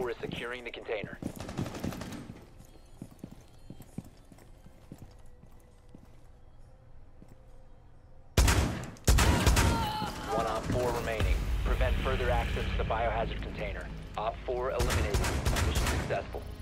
4 is securing the container. One Op 4 remaining. Prevent further access to the biohazard container. Op 4 eliminated. Mission successful.